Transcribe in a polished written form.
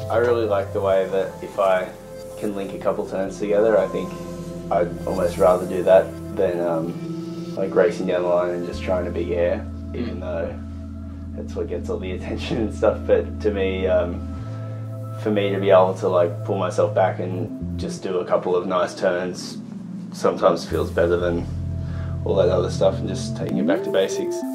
I really like the way that if I can link a couple turns together, I think I'd almost rather do that than like racing down the line and just trying to big air, even though that's what gets all the attention and stuff. But to me, for me to be able to like pull myself back and just do a couple of nice turns sometimes feels better than all that other stuff and just taking it back to basics.